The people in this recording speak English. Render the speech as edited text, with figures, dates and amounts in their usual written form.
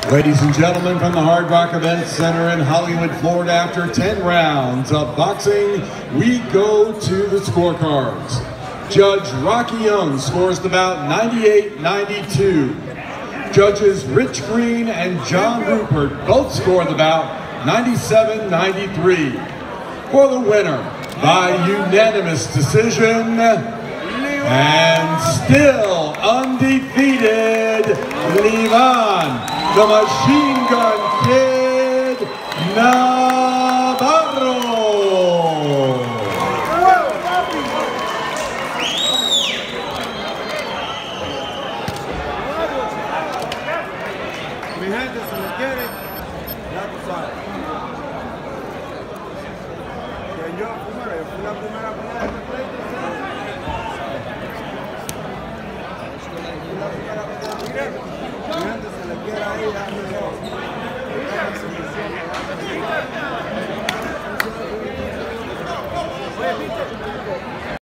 Ladies and gentlemen, from the Hard Rock Event Center in Hollywood, Florida, after 10 rounds of boxing, we go to the scorecards. Judge Rocky Young scores the bout 98-92. Judges Rich Green and John Rupert both score the bout 97-93. For the winner, by unanimous decision, and still undefeated, Lucan, the Machine Gun Kid Navarro. Mi gente, se le quiere, ya tú sabes. Que yo fui la primera pelea de pleito. Mi gente, se le quiere ahí, ya